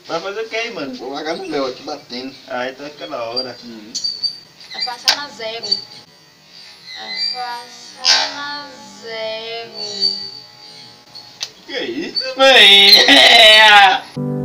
Vai fazer o que aí, mano? Vou largar no meu aqui batendo. Ah, então fica da hora. Vai passar na zero. Vai passar na zero. Que isso, mãe?